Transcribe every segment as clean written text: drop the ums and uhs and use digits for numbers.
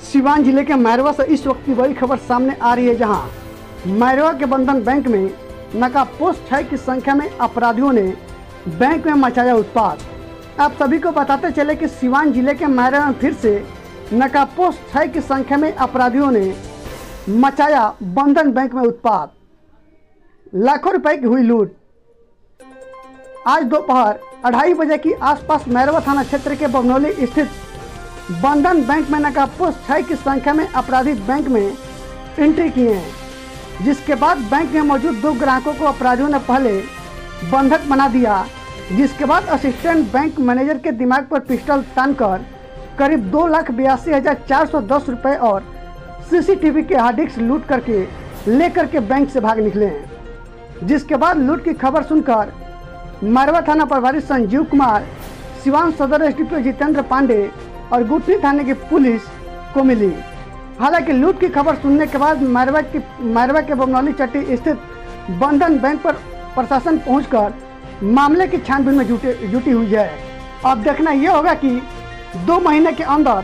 सिवान जिले के मैरवा से इस वक्त की बड़ी खबर सामने आ रही है, जहां मैरवा के बंधन बैंक में नकाबपोश 6 की संख्या में अपराधियों ने बैंक में मचाया उत्पात। आप सभी को बताते चले कि सिवान जिले के मैरवा में फिर से नकाबपोश 6 की संख्या में अपराधियों ने मचाया बंधन बैंक में उत्पात। लाखों रुपए की हुई लूट। आज दोपहर 2:30 बजे की आसपास मैरवा थाना क्षेत्र के बमनौली स्थित बंधन बैंक में नकाबपोश 6 की संख्या में अपराधी बैंक में एंट्री किए हैं, जिसके बाद बैंक में मौजूद 2 ग्राहकों को अपराधियों ने पहले बंधक बना दिया, जिसके बाद असिस्टेंट बैंक मैनेजर के दिमाग पर पिस्टल तानकर करीब 2,82,410 रुपये और सीसीटीवी के हार्ड डिस्क लूट करके लेकर के बैंक से भाग निकले हैं। जिसके बाद लूट की खबर सुनकर मैरवा थाना प्रभारी संजीव कुमार, सिवान सदर एसडीपीओ जितेंद्र पांडे और गुटनी थाने की पुलिस को मिली। हालांकि लूट की खबर सुनने के बाद मैरवा के बमनौली चट्टी स्थित बंधन बैंक पर प्रशासन पहुंचकर मामले की छानबीन में जुटी हुई है। अब देखना यह होगा कि 2 महीने के अंदर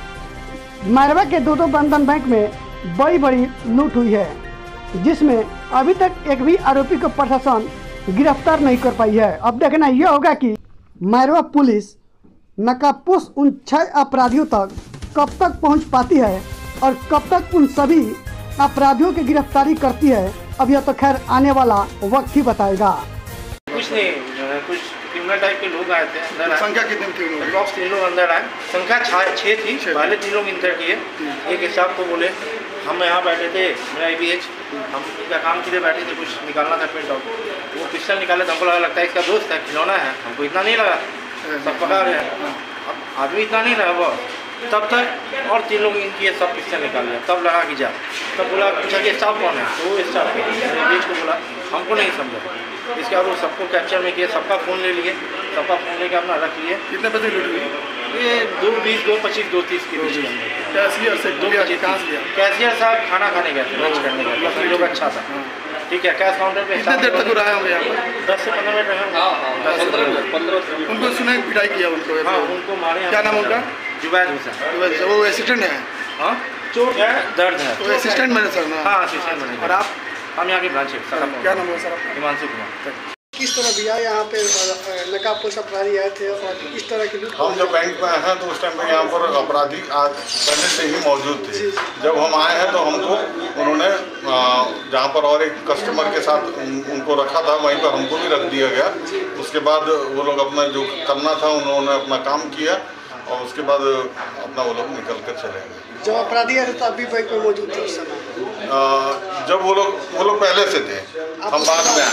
मैरवा के 2 बंधन बैंक में बड़ी लूट हुई है, जिसमें अभी तक एक भी आरोपी को प्रशासन गिरफ्तार नहीं कर पाई है। अब देखना यह होगा कि मैरवा पुलिस नकाबपोश उन 6 अपराधियों तक कब तक पहुंच पाती है और कब तक उन सभी अपराधियों की गिरफ्तारी करती है। अब यह तो खैर आने वाला वक्त ही बताएगा। कुछ नहीं, कुछ क्रिमिनल टाइप के लोग आए थे अंदर। संख्या कितने थी? अप्रॉक्स 3 लोग अंदर आए। संख्या 6 थी। पहले 3 लोग इंटर किए। एक हिसाब को बोले हम यहाँ बैठे थे, मेरा ABH, हम क्या काम के लिए बैठे थे, कुछ निकालना था प्रिंट आउट। वो पिस्टल निकाले तो हमको लगता है इसका दोस्त है, खिलौना है, हमको इतना नहीं लगा। सब पकड़ रहे हैं, अब आदमी इतना नहीं रहा वो। तब तक और 3 लोग इनकी सब पिस्टल निकाल लिया। तब लगा कि जा, तब बोला पूछा कि स्टाफ कौन है, तो वो स्टाफ ABH को बोला हमको नहीं समझा। इसके बाद वो सबको कैप्चर में किए, सबका फ़ोन ले लिए, सबका फ़ोन लेके अपना रख लिए। कितने बजे लूट हुई? ये 2:20, 2:25, 2:30 के बीच में। कैशियर से 2:25 कैशियर साहब खाना खाने गए थे, लंच करने गए थे, लोग अच्छा था। ठीक है, कैश काउंटर पे कितने देर तक रहे होंगे यहाँ पर? 10 से 15 मिनट रहे होंगे। 15 उनको सुना पिटाई किया उनको? हाँ, उनको मारे। क्या नाम उनका? जुबैद हुसैन। वो असिस्टेंट है? हाँ, चोट है, दर्द है। तो असिस्टेंट मैनेजर ना? हाँ, असिस्टेंट मैनेजर। और आप? हम यहाँ के ब्रांच हेड। क्या नाम है सर आपका? हिमांशु कुमार। किस तरह भैया यहाँ पे नकाबपोश अपराधी आए थे और इस तरह की लूट? हम जब बैंक में आए हैं तो उस टाइम पे यहाँ पर अपराधी पहले से ही मौजूद थे। जब हम आए हैं तो हमको उन्होंने जहाँ पर और एक कस्टमर के साथ उनको रखा था, वहीं पर हमको भी रख दिया गया। उसके बाद वो लोग अपना जो करना था उन्होंने अपना काम किया और उसके बाद अपना वो लोग निकल कर चले गए। जब अपराधी आए तो अभी बैंक में मौजूद थे उस समय? जब वो लोग पहले से थे, हम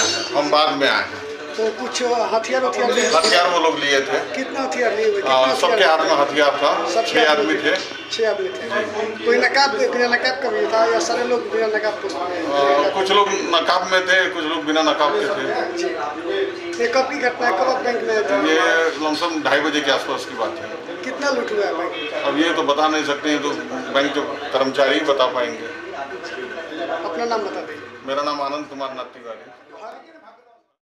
बाद में आए हैं। तो कुछ हथियार वो लोग लिए थे। कितना हथियार लिए हुए? सबके हाथ में हथियार था। 6 आदमी थे। 6 आदमी थे। कोई बिना नकाब का भी था या सारे लोग बिना नकाब? कुछ लोग नकाब में थे, कुछ लोग बिना नकाब के थे। ये कब की घटना है? कब आप बैंक में आए थे? ये लमसम 2:30 बजे के आसपास की बात है। कितना लूट हुआ है बैंक? अब ये तो बता नहीं सकते हैं, तो बैंक के कर्मचारी ही बता पाएंगे। अपना नाम बता दें। मेरा नाम आनंद कुमार नाथ तिवारी।